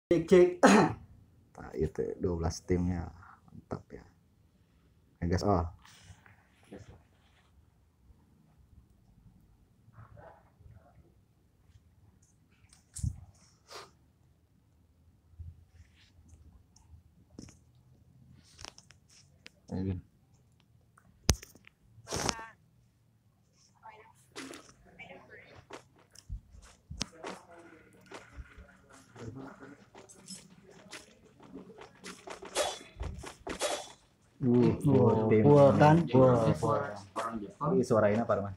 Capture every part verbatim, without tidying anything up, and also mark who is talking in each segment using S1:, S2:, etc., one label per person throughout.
S1: cek cek. Nah, itu dua belas timnya mantap ya. Ya guys, oh. Ini. Uh,
S2: Wow,
S1: tim.
S2: full kan? Full,
S3: Ini
S2: full.
S3: suara orang Jepang.
S1: Ini suarain apa, Mas?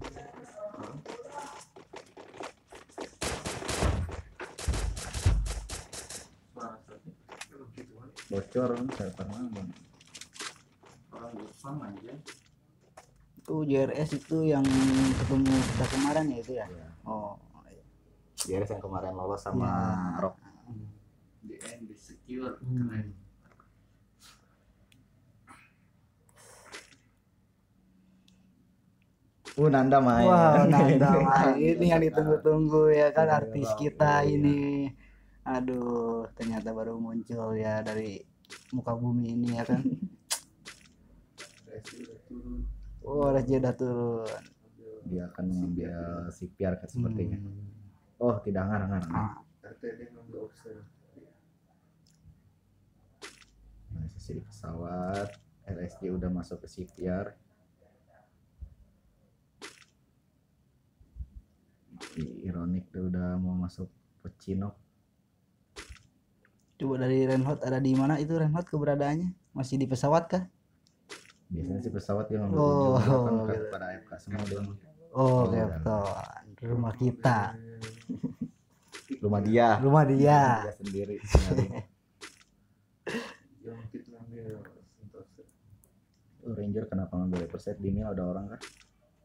S3: Suara seperti
S1: Bocor saya pernah.
S3: orang Jepang aja.
S2: Itu J R S itu yang ketemu kita kemarin ya itu ya.
S1: Ya.
S2: Oh,
S1: Dia yang kemarin lolos sama
S2: Ya.
S1: Rock.
S3: D N di secure
S2: Hmm.
S3: keren.
S1: Uh, Nanda main.
S2: Wah, Nanda main. Ini yang ditunggu-tunggu ya kan, artis kita
S1: Iya.
S2: ini. Aduh, ternyata baru muncul ya dari muka bumi ini ya kan.
S3: Resi udah turun.
S2: Oh, R S J udah turun.
S1: Dia akan mengambil C P R kan sepertinya.
S2: Hmm.
S1: Oh, tidak ngarang ngarang.
S2: Ah,
S3: R T D nggak usah.
S1: Nah, sisi di pesawat, R S J udah masuk ke C P R. Ironik dia udah mau masuk ke Cino.
S2: coba dari Renhot ada di mana itu Renhot keberadaannya? Masih di pesawat kah?
S1: Biasanya sih pesawat yang ngambil
S2: Oh,
S1: ujung kan
S2: gitu.
S1: pada A F K semua dia.
S2: Oh,
S1: Oh,
S2: Captain. Rumah kita.
S1: Rumah dia.
S2: Rumah dia.
S1: Dia sendiri.
S3: Yang kita ngambil Sentosa.
S1: Oh, Ranger kenapa ngambil reverse di mil ada orang kah?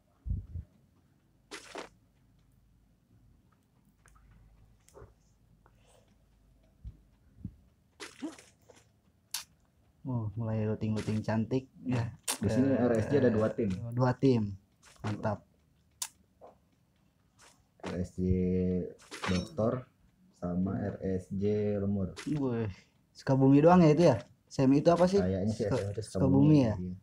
S2: Oh, mulai looting-looting cantik ya.
S1: Di sini R S J ada dua tim.
S2: Dua tim. Mantap.
S1: R S J Doktor sama R S J Lemur.
S2: Wih, Sukabumi doang ya itu ya? Semi itu apa sih?
S1: Kayaknya sih
S2: Suka-
S1: S M itu
S2: Sukabumi ya?
S1: Iya.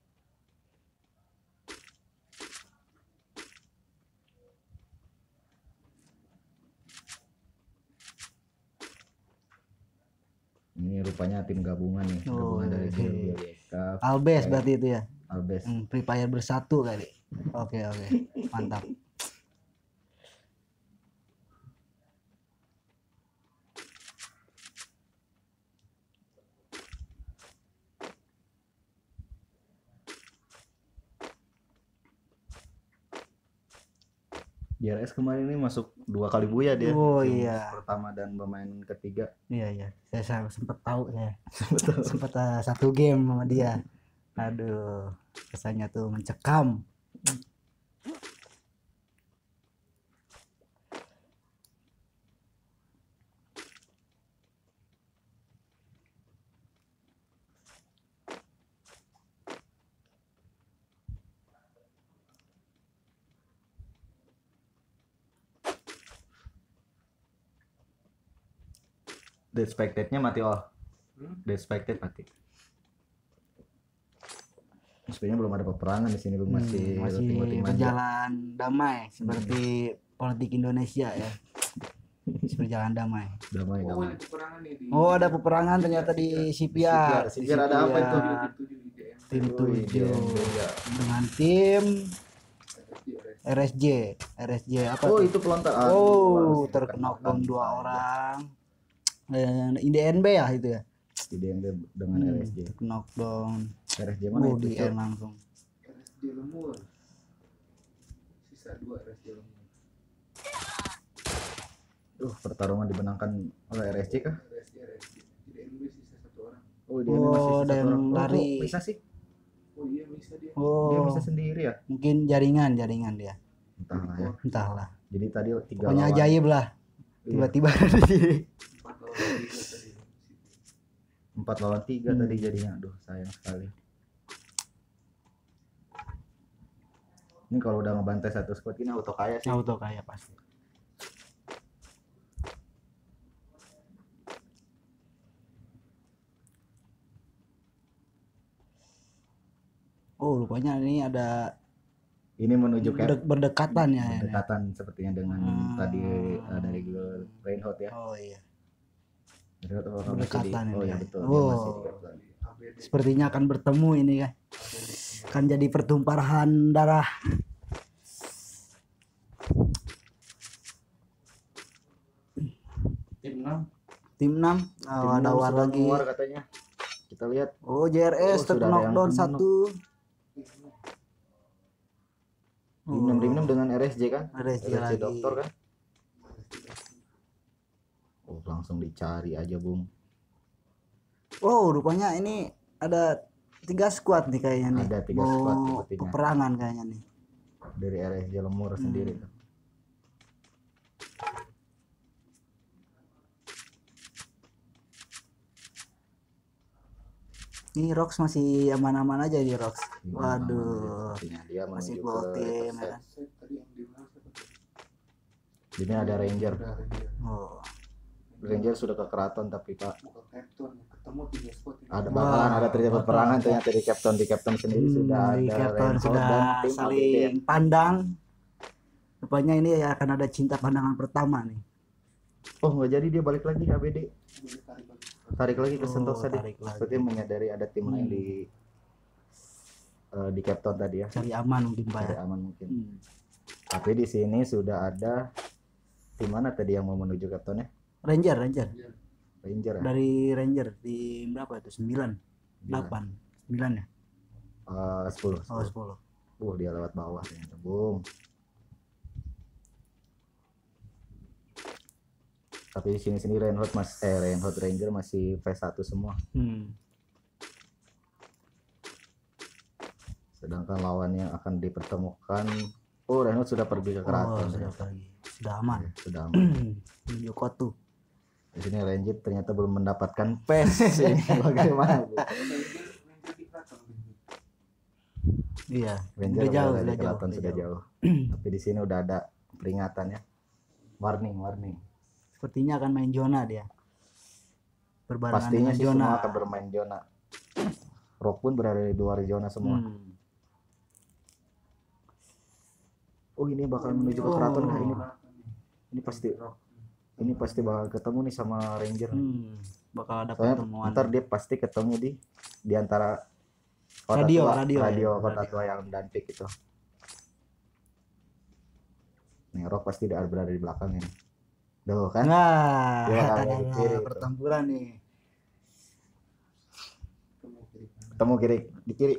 S1: Ini rupanya tim gabungan nih,
S2: Oh,
S1: gabungan dari
S2: iya.
S1: G B D K,
S2: Albes berarti itu ya?
S1: Albes.
S2: Hmm, Free Fire bersatu kali. Oke, oke. Mantap.
S1: J R S kemarin ini masuk dua kali buya dia.
S2: Oh,
S1: Tim
S2: iya.
S1: Pertama dan pemain ketiga.
S2: Iya, iya. Saya, saya sempat tahu saya. sempat uh, satu game sama dia. Aduh, kesannya tuh mencekam.
S1: Dead Spectate-nya mati oh.
S3: Hmm?
S1: Dead Spectate mati. Sebenarnya belum ada peperangan di sini, belum masih
S2: Hmm, masih
S1: looting-looting manja.
S2: berjalan damai seperti politik Indonesia ya. Masih berjalan damai.
S1: Damai,
S3: Oh,
S1: damai.
S3: ini peperangan nih di.
S2: Oh, ada peperangan ternyata di C P R.
S1: C P R ada apa itu?
S3: tujuh di D M.
S2: Tim
S1: Wih,
S2: tujuh
S1: dia-
S2: dengan tim
S3: R S J.
S2: R S J. R S J apa
S1: Oh,
S2: tuh?
S1: itu pelontar.
S2: Oh, terkena bom dua orang. Dan I D N B ya itu ya.
S1: Di D M B dengan
S2: Hmm,
S1: R S J.
S2: terkena down.
S1: R S J mana
S2: Oh,
S1: itu?
S2: di
S1: Cok?
S2: end langsung.
S3: R S J Lemur. Sisa dua R S J Lemur.
S1: Duh, pertarungan dimenangkan oleh R S J kah?
S3: R S J R S J. Di D M B sisa satu orang.
S1: Oh, dia
S2: Oh,
S1: masih sisa
S2: dan
S1: satu orang. Oh,
S2: lari.
S1: kok bisa sih?
S3: Oh iya bisa dia.
S1: Dia
S2: Oh,
S1: bisa sendiri ya?
S2: mungkin jaringan jaringan dia.
S1: Entahlah ya.
S2: Entahlah.
S1: Jadi tadi tiga
S2: Pokoknya
S1: lawan.
S2: ajaib lah.
S1: Iya,
S2: Tiba-tiba ada di sini.
S3: Empat lawan tiga tadi.
S1: empat lawan tiga
S2: Hmm.
S1: tadi jadinya. Aduh, sayang sekali. Ini kalau udah ngebantai satu squad ini auto kaya sih.
S2: Auto kaya pasti. Oh, rupanya ini ada
S1: Ini menuju ke
S2: berde- berdekatan ya. ini.
S1: berdekatan sepertinya dengan
S2: Hmm.
S1: tadi eh, dari Reinhold ya.
S2: Oh iya.
S1: Reinhold oh, masih di-
S2: Berdekatan
S1: oh
S2: ini
S1: ya
S2: ya.
S1: betul, dia masih
S2: Oh.
S1: di Captain.
S3: A B D.
S2: Sepertinya akan bertemu ini kan. Kan jadi pertumpahan darah.
S3: Tim enam.
S2: Tim enam. Oh,
S1: Tim
S2: ada
S1: enam
S2: war
S1: sudah
S2: lagi.
S1: keluar katanya. Kita lihat.
S2: Oh, J R S
S1: Oh, sudah ada yang
S2: terknockdown
S1: knock.
S2: satu.
S1: Tim enam tim enam dengan R S J kan?
S2: R S J
S1: R S J
S2: lagi.
S1: dokter kan? Oh, langsung dicari aja, Bung.
S2: Oh, rupanya ini ada tiga squad nih kayaknya nih.
S1: Ada tiga
S2: Mau
S1: squad sepertinya.
S2: peperangan kayaknya nih.
S1: Dari R S J Lemur
S2: Hmm.
S1: sendiri tuh.
S2: Ini Rox masih aman-aman aja di Rox.
S1: Gimana namanya,
S2: Waduh.
S1: sepertinya dia
S2: Masih
S1: menuju
S2: dua
S1: ke
S2: tim ya
S1: intercept.
S2: kan.
S3: Saya tadi yang di mana siapa tuh?
S1: Di sini ada Ranger.
S3: Udah Ranger.
S2: Oh.
S1: Ranger sudah ke keraton tapi Pak
S3: Buka Captain, ketemu tiga spot ini.
S1: ada
S2: Wah,
S1: bakalan ada terjadi
S2: bakal
S1: peperangan
S2: ada.
S1: ternyata di Captain di Captain sendiri
S2: Hmm,
S1: sudah
S2: di
S1: ada
S2: Captain
S1: Reinhold
S2: sudah
S1: dan tim A B D.
S2: saling pandang. Rupanya ini akan ada cinta pandangan pertama nih.
S1: Oh nggak jadi dia balik lagi ke A B D,
S3: Boleh tarik lagi.
S1: tarik lagi ke
S2: Oh,
S1: Sentosa dia.
S2: tarik lagi.
S1: Seperti menyadari ada tim lain
S2: Hmm.
S1: di eh, di Captain tadi ya,
S2: Cari aman mungkin Pak
S1: cari
S2: ya.
S1: aman mungkin.
S2: Hmm.
S1: Tapi di sini sudah ada tim mana tadi yang mau menuju Captain ya?
S2: Ranger, Ranger.
S1: Ranger ya.
S2: Dari Ranger di berapa itu? sembilan, delapan, sembilan ya?
S1: Eh, sepuluh.
S2: Oh, sepuluh.
S1: Uh dia lewat bawah ternyata, Bung. Tapi di sini sini Reinhold mas eh Reinhold Ranger masih V satu semua.
S2: Hmm.
S1: Sedangkan lawan yang akan dipertemukan, oh Reinhold sudah pergi ke
S2: Oh,
S1: keraton.
S2: sudah
S1: ternyata.
S2: pergi. Sudah aman.
S1: Ya, sudah aman.
S2: Menuju Kotu.
S1: Di sini Ranger ternyata belum mendapatkan P E S. Ini bagaimana, Bu?
S3: Ranger Ranger di Kraton.
S2: Iya.
S1: Ranger
S2: Udah jauh,
S1: berada di
S2: udah jauh,
S1: keraton
S2: udah
S1: sudah
S2: jauh.
S1: jauh. Tapi di sini udah ada peringatan ya. Warning, warning.
S2: Sepertinya akan main zona dia. Berbarengan
S1: Pastinya
S2: dengan
S1: sih
S2: zona.
S1: semua akan bermain zona. Rock pun berada di luar zona semua.
S2: Hmm.
S1: Oh ini bakal menuju ke
S2: Oh.
S1: keraton kah ini? Ini pasti ini pasti bakal ketemu nih sama Ranger.
S2: Hmm. Bakal ada
S1: Soalnya
S2: pertemuan.
S1: ntar dia pasti ketemu di di antara kota
S2: Radio,
S1: tua,
S2: radio,
S1: radio
S2: ya,
S1: kota
S2: radio.
S1: tua yang Danpik itu. Nih Rock pasti ada berada di belakang ini. Duh kan?
S2: Nah,
S1: Dia bakal dari kiri itu.
S2: pertempuran nih.
S3: Ketemu kiri kanan.
S1: Ketemu kiri di kiri.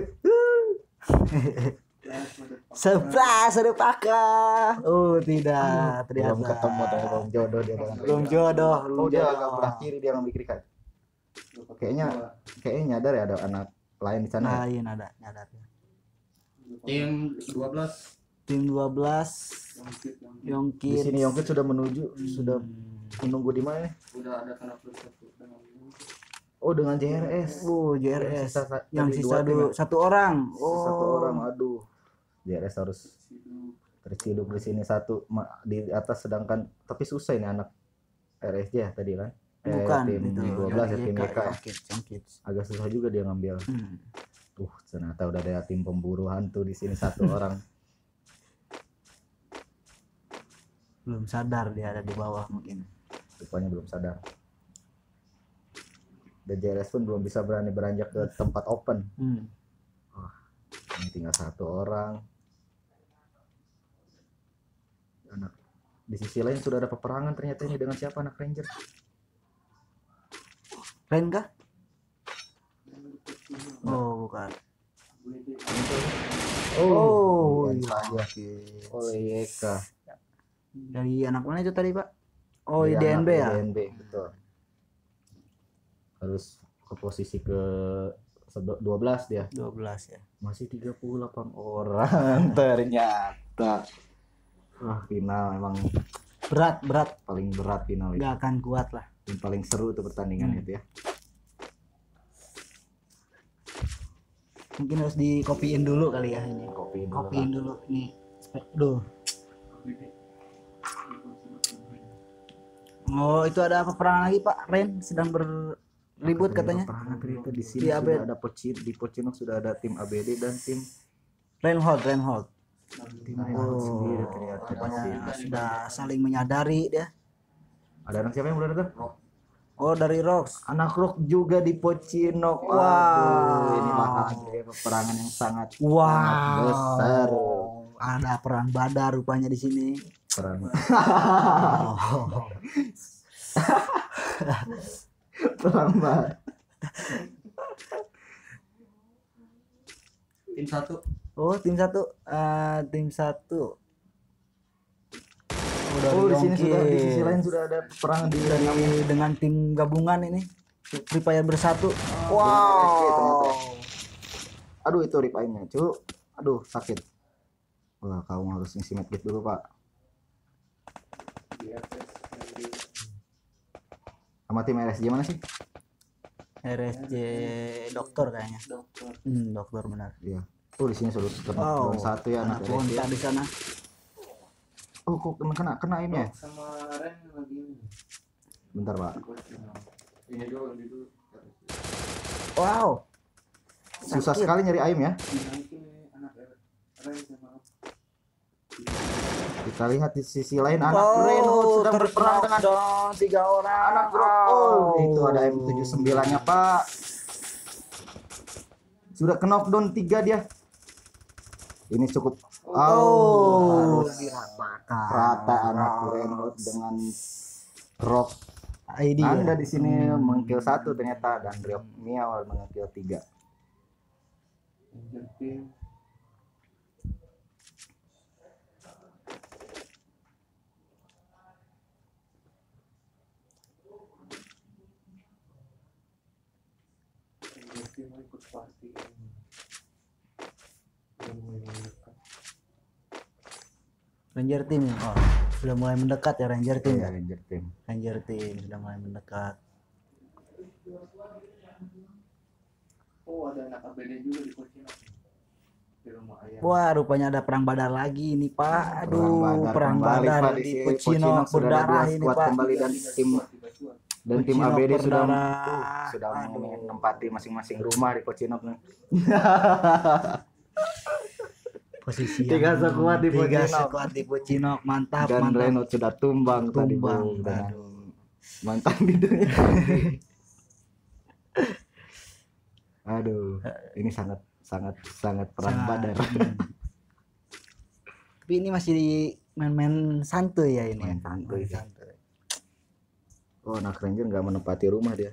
S3: Plus, ada Pak.
S2: Sebelas ada pakah. Oh tidak, ternyata.
S1: Belum ketemu ternyata belum jodoh dia dengan
S2: Belum
S1: Ranger.
S2: jodoh, belum
S1: Oh dia
S2: jodoh.
S1: agak belah kiri dia ngambil kiri kan.
S3: Dua,
S1: Kayaknya
S3: dua.
S1: kayaknya nyadar ya ada anak lain di sana. ya?
S2: Lain ada, nyadar.
S3: Tim dua belas.
S2: Tim dua belas
S3: Yongkit yang
S1: Di
S2: Yongkit.
S1: sini Yongkit sudah menuju, sudah
S2: Hmm.
S1: menunggu di mana?
S3: udah ada tanda plus satu dengan Yongkit.
S1: Oh dengan J R S.
S2: Oh, J R S.
S1: Sisa-
S2: Yang
S1: tadi
S2: sisa
S1: dua tim
S2: dua,
S1: ya?
S2: satu orang. Oh.
S1: Satu orang, aduh. J R S harus
S3: Situ
S1: terciduk di sini satu ma- di atas, sedangkan tapi susah ini anak R S J ya tadi kan. Eh,
S2: Bukan
S1: tim
S2: itu.
S1: dua belas ya,
S2: Y K,
S1: tim Y K ya.
S2: Yongkit, Yongkit.
S1: Agak susah juga dia ngambil.
S2: Hmm.
S1: Tuh, ternyata udah ada tim pemburu hantu di sini satu orang.
S2: Belum sadar dia ada di bawah mungkin.
S1: Rupanya belum sadar. Dan J R S pun belum bisa berani beranjak ke tempat open.
S2: Hmm.
S1: Ini tinggal satu orang. Anak di sisi lain sudah ada peperangan ternyata ini dengan siapa anak Ranger?
S2: Ren kah?
S3: yang dekat sini.
S2: Oh, bukan.
S3: W D.
S2: Oh,
S1: bukan
S2: iya.
S1: saja.
S2: Oke.
S1: Oleh Yeka.
S2: Dari anak mana itu tadi, Pak? Oh,
S1: Dari
S2: D N B
S1: anak
S2: ya?
S1: D N B, betul. Harus ke posisi ke sebe- dua belas dia.
S2: dua belas ya.
S1: Masih tiga puluh delapan orang ternyata. Wah, final emang
S2: Berat, berat.
S1: paling berat final itu.
S2: Nggak akan kuat lah.
S1: Yang paling seru itu pertandingan
S2: Hmm.
S1: itu ya.
S2: Mungkin harus dikopiin dulu kali ya ini.
S1: Kopi dulu
S2: Kopiin
S1: lah.
S2: dulu nih. Aduh.
S3: W D.
S2: Oh, itu ada peperangan lagi, Pak. Ren sedang ber ribut katanya.
S1: Peperangan tadi itu di sini
S2: Di
S1: sudah
S2: Abed.
S1: ada Pocin, di Pocinok sudah ada tim A B D dan tim
S2: Reinhold, Reinhold.
S1: tim Reinhardt
S2: Oh,
S1: sendiri ternyata di
S2: rupanya
S1: sini.
S2: sudah saling menyadari dia.
S1: Ada anak siapa yang udah datang?
S2: Oh, dari Rox.
S1: Anak Rock juga di Pocinok.
S2: Wow.
S1: Waduh, ini bakal jadi peperangan yang sangat
S2: Wow.
S1: sangat besar.
S2: Ada perang Badar rupanya di sini.
S1: Perang
S2: Oh.
S1: perang Badar.
S3: Tim satu.
S2: Oh, tim satu. Eh, tim satu. Oh, dari
S1: Oh, di sini
S2: Yongki.
S1: sudah di sisi lain sudah ada perang di
S2: Dari dengan tim gabungan ini. Free Fire bersatu.
S1: Wow. Ternyata. Aduh, itu rip eye-nya, cu. Aduh, sakit. Wah, kamu harus ngisi medkit dulu, Pak.
S3: Di atas.
S1: Sama tim R S J mana sih?
S2: R S J dokter kayaknya.
S3: Dokter.
S2: Hmm, dokter benar.
S1: Iya. Oh, di sini sudah
S2: Oh,
S1: oh, satu ya anak
S2: anak
S1: R S J.
S2: bonta di sana.
S1: Oh, kok kena kena kena aimnya?
S3: Sama Ren lagi ini.
S1: Bentar, Pak.
S3: Ini dulu, ini dulu.
S2: Wow.
S1: Susah
S2: Sakit.
S1: sekali nyari aim ya.
S3: Dinaikin ini anak Ren sama
S1: Kita lihat di sisi lain anak
S2: Oh,
S1: Reinhold sedang berperang dengan
S2: dong tiga orang.
S1: anak Rock. Oh, itu ada M tujuh puluh sembilan-nya, Pak. Sudah ke knockdown tiga dia. Ini cukup
S2: Oh,
S1: oh, harus
S2: diratakan.
S1: rata anak Reinhold dengan Rock.
S2: I D.
S1: Anda
S2: Ya?
S1: di sini mengkill satu ternyata dan Riok Miao mengkill tiga.
S3: Ranger Team. Ranger Team mau ikut party ini. Yang mulai mendekat.
S2: Ranger Team. Oh, sudah mulai mendekat ya Ranger Team.
S1: Iya,
S2: Ya?
S1: Ranger Team.
S2: Ranger Team sudah mulai mendekat.
S3: Oh, ada anak A B D juga di Pochinok. Di rumah ayam.
S2: Wah, rupanya ada perang Badar lagi nih, Pak. Aduh,
S1: Perang Badar
S2: perang
S1: kembali,
S2: Badar
S1: Pak, di
S2: di
S1: sini.
S2: Pocinok
S1: Pocinok sudah ada
S2: berdarah
S1: dua
S2: ini,
S1: squad
S2: Pak.
S1: kembali dan tim dan tim A
S2: Pocinok
S1: B D sudah
S2: berdarah.
S1: uh, sudah
S2: Aduh.
S1: menempati masing-masing rumah di Pocinok nih.
S2: Posisi
S1: Tiga
S2: yang-
S1: sekuat di
S2: tiga
S1: Pocinok.
S2: sekuat di Pocinok. Mantap,
S1: Dan
S2: mantap.
S1: Reinhold sudah tumbang, tadi
S2: Tumbang,
S1: Bu, dengan
S2: aduh.
S1: mantan di dunia. Aduh, ini sangat sangat sangat perang
S2: Sangat.
S1: Badar.
S2: Hmm. Tapi ini masih di main-main santuy ya ini.
S1: Main
S2: ya?
S1: santuy,
S2: Main
S1: ya.
S2: santuy.
S1: Oh, anak Ranger nggak menempati rumah dia.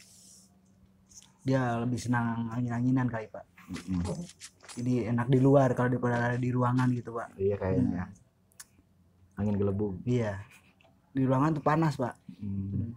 S2: Dia lebih senang angin-anginan kali, Pak.
S1: Mm-mm.
S2: Jadi enak di luar kalau daripada di ruangan gitu, Pak.
S1: Iya kayaknya. Angin gelembung.
S2: Iya. Di ruangan tuh panas, Pak.
S1: Hmm.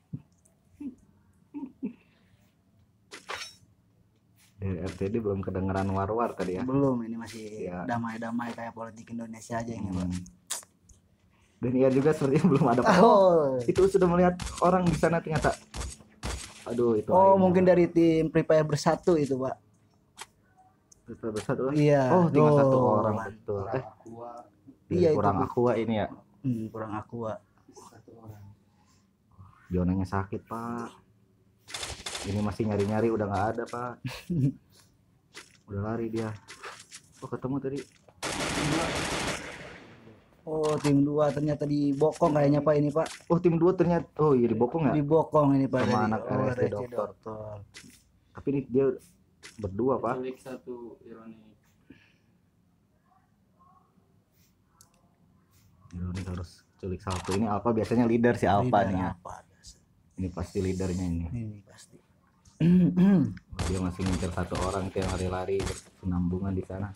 S1: Dari R T D belum kedengeran war-war tadi ya.
S2: Belum, ini masih
S1: Iya.
S2: damai-damai kayak politik Indonesia aja ini, Pak.
S1: Hmm. Dan ia juga sepertinya belum ada. Oh,
S2: Oh,
S1: itu sudah melihat orang di sana ternyata. Aduh, itu.
S2: oh
S1: airnya.
S2: mungkin dari tim Free Fire bersatu itu, Pak.
S1: Betul bersatu.
S2: Iya.
S1: Oh, tinggal satu
S2: Oh,
S1: orang
S2: man.
S1: betul. Eh,
S3: Aqua
S2: Iya, itu,
S1: kurang
S2: Bu.
S1: aqua ini ya.
S2: Hmm, kurang aqua.
S3: satu orang.
S1: Jonanya sakit, Pak. Ini masih nyari-nyari udah nggak ada, Pak. Udah lari dia. Oh, ketemu tadi.
S2: Oh, tim dua ternyata dibokong kayaknya, Pak, ini, Pak.
S1: Oh, tim dua ternyata. Oh, iya dibokong ya.
S2: Dibokong ini, Pak.
S1: Sama
S2: dari-
S1: anak
S2: oh,
S1: R S D
S2: R S D
S1: dokter.
S2: dokter.
S1: Tapi ini dia berdua, Pak.
S3: Culik satu ironi.
S1: Ini harus culik satu. Ini Alpha biasanya leader si Alpha
S2: Leader
S1: nih ya.
S2: apa?
S1: Ini pasti leadernya ini.
S2: Ini pasti.
S1: Dia masih ngincer satu orang yang lari-lari bersenambungan di sana.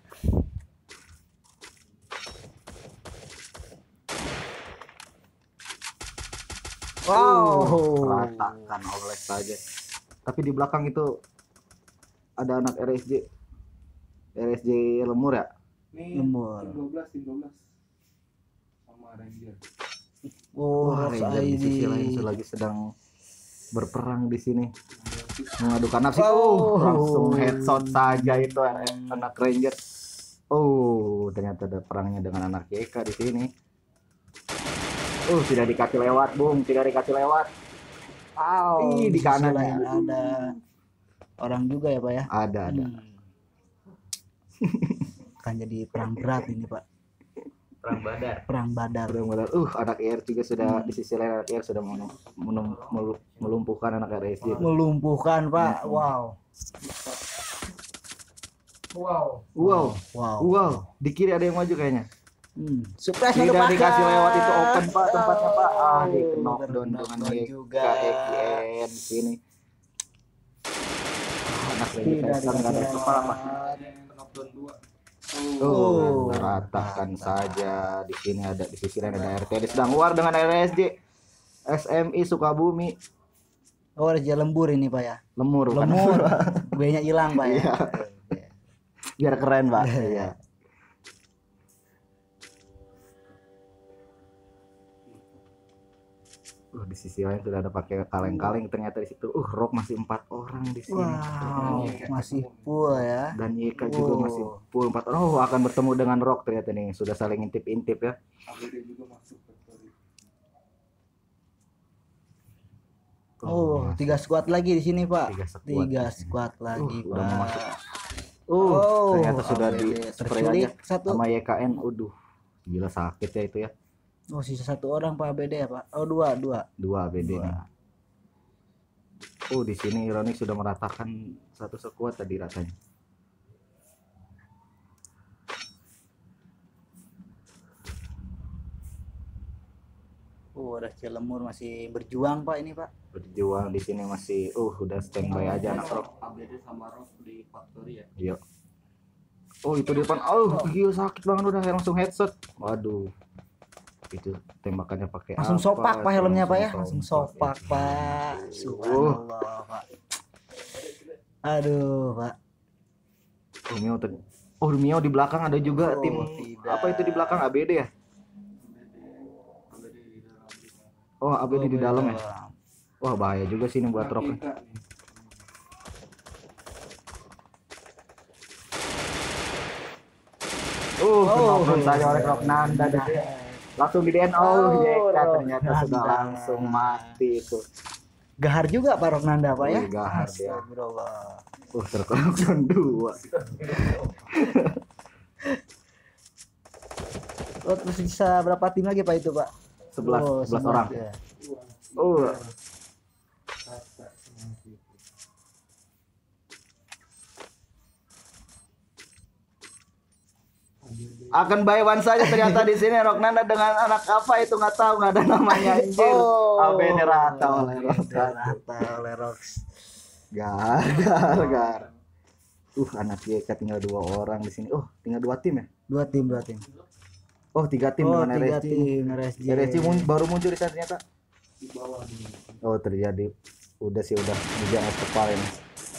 S2: Wow.
S1: Ratakan oleh saja. Tapi di belakang itu ada anak R S J. R S J Lemur ya?
S3: Nih,
S2: Lemur.
S3: tim dua belas, tim dua belas. Sama Ranger.
S2: Oh,
S1: Wah,
S2: Rox
S1: Ranger di
S2: I D.
S1: sisi lain lagi sedang berperang di sini. Mengadukan nafsu.
S2: Oh.
S1: Oh, langsung headshot saja itu anak Ranger. Oh, ternyata ada perangnya dengan anak Y K di sini. Oh, tidak dikasih lewat, Bung. Tidak dikasih lewat.
S2: Wow.
S1: Ih, di kanan
S2: sisi
S1: ya.
S2: lain ada orang juga ya Pak ya.
S1: Ada ada.
S2: Hmm. Kan jadi perang berat ini Pak.
S3: Perang badar.
S2: Perang badar.
S1: Udah mulai. Uh, anak R juga sudah di sisi lain anak R sudah menum- menum- melu- melumpuhkan anak R S J.
S2: Melumpuhkan Pak.
S1: Hmm.
S2: Wow.
S3: Wow.
S1: Wow.
S2: Wow.
S1: Wow. Di kiri ada yang maju kayaknya.
S2: Hmm. Surprise
S1: Tidak
S2: motherfucker.
S1: dikasih lewat itu open Pak tempatnya Pak. Ah, di
S2: Oh,
S1: knockdown dengan
S2: knockdown
S1: Y
S2: juga.
S1: K E Q N sini. Ah, anak
S2: Tidak
S1: Regitation nggak ada
S2: dikasih
S1: kepala Pak.
S3: Knockdown dua.
S1: Oh, ratakan saja. Di sini ada di sisi lain ada R T D sedang war dengan R S J. S M I Sukabumi
S2: Oh, Raja Lembur ini Pak ya.
S1: lemur bukan?
S2: Lemur. B-nya hilang Pak ya.
S1: Iya. Biar keren Pak. Iya. Uh, di sisi lain sudah ada pakai kaleng-kaleng ternyata di situ. Uh, rock masih empat orang di sini.
S2: Wow, masih full ya.
S1: Dan Y K juga
S2: Wow.
S1: masih full empat orang. Oh, akan bertemu dengan rock ternyata nih. Sudah saling intip-intip ya.
S3: A B D juga masuk factory.
S2: Oh, tiga squad lagi di sini Pak.
S1: Tiga squad
S2: Tiga
S1: di sini.
S2: squad lagi
S1: Uh, udah mau
S2: Pak.
S1: masuk. Uh, ternyata sudah
S2: A B D
S1: di spray
S2: terculik
S1: aja
S2: satu.
S1: sama Y K N. Uduh, gila sakit ya itu ya.
S2: Oh, sisa satu orang Pak A B D ya Pak. Oh, dua, dua.
S1: Dua A B D
S2: Dua.
S1: nih. Oh, di sini Ironik sudah meratakan satu sekuat tadi rasanya.
S2: Oh, ada Cilemur masih berjuang Pak ini Pak.
S1: Berjuang di sini masih uh udah standby aja anak rock.
S3: A B D sama Rock di factory ya.
S1: Iya. Oh, itu di depan. Oh, gila sakit banget udah langsung headshot. Waduh. Itu tembakannya pakai
S2: Langsung
S1: apa?
S2: sopak Pak helmnya Pak ya. Langsung
S1: sompak.
S2: sopak Pak. Subhanallah Pak. Aduh Pak.
S1: Oh, Mio ter- Oh, Mio di belakang ada juga
S2: Oh,
S1: tim
S2: tidak.
S1: apa itu di belakang A B D ya?
S3: A B D di dalam.
S1: Oh, A B D di dalam ya. Wah, bahaya juga sih ini buat rock.
S3: Kita nih.
S1: Uh,
S2: Oh,
S1: knockdown saja oleh Rock Nanda di sini. Langsung di D N O.
S2: Oh,
S1: Y K
S2: Rock
S1: ternyata
S2: Nanda.
S1: sudah langsung mati itu.
S2: Gahar juga Pak Roknanda Pak ya.
S1: Wih, gahar dia.
S2: Astagfirullah.
S1: Uh, terklockdown dua.
S2: Oh, terus sisa berapa tim lagi Pak itu Pak?
S1: sebelas
S2: Oh,
S1: sebelas orang.
S2: ya.
S1: Uh, akan buy one saja ternyata di sini Rock Nanda dengan anak apa itu nggak tahu, nggak ada namanya anjir.
S2: Oh,
S1: A B D rata oleh Rock.
S2: Rata oleh Rox.
S1: Gar, gar, gar. Uh, anak Y K tinggal dua orang di sini. Oh, tinggal dua tim ya?
S2: Dua tim, dua tim.
S1: Oh, tiga tim
S2: Oh,
S1: dengan
S2: tiga
S1: R S J.
S2: tim R S J.
S1: R S J mun- baru muncul di sana ternyata.
S3: Di bawah nih.
S1: Oh, terjadi. Udah sih udah hujan es kepala ini.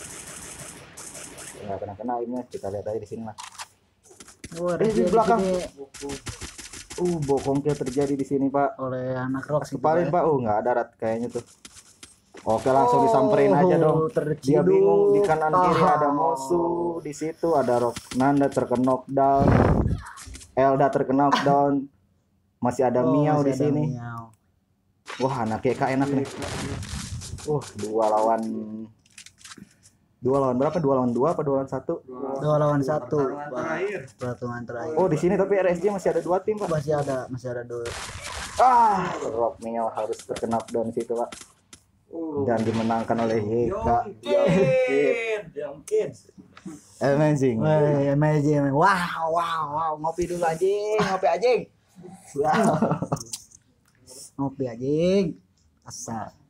S1: Nggak kena kena ini, kita lihat aja di sini lah.
S2: Oh, R
S1: Eh,
S2: S J
S1: di belakang.
S2: sini
S1: Uh, bokongnya terjadi di sini Pak.
S2: oleh anak Rox gitu,
S1: Kepalin
S2: ya.
S1: Pak. Uh, nggak ada rat kayaknya tuh. Oke, langsung disamperin aja dong. Dia
S2: terciduk.
S1: bingung di kanan kiri
S2: Ah.
S1: ada musuh, di situ ada Rock Nanda terkena knockdown, Elda terkena knockdown, masih ada
S2: Oh,
S1: Miau
S2: masih
S1: di
S2: ada
S1: sini.
S2: Miau.
S1: Wah, anak Y K enak nih. Uh, dua lawan dua lawan berapa? Dua lawan dua apa dua lawan satu?
S2: Dua lawan satu.
S3: Pertarungan
S2: Pak.
S3: terakhir.
S2: Pertarungan terakhir.
S1: Oh, di sini tapi R S J masih ada dua tim Pak.
S2: masih ada, masih ada dua.
S1: Ah, Rock Miau harus terkena knockdown di situ Pak.
S3: Uh.
S1: Dan dimenangkan oleh Y K.
S3: Yongkin. Yongkin.
S1: Amazing.
S2: Wah, amazing. Wow, wow, wow. Ngopi dulu anjing, ngopi anjing. Wow. Ngopi anjing. Asal.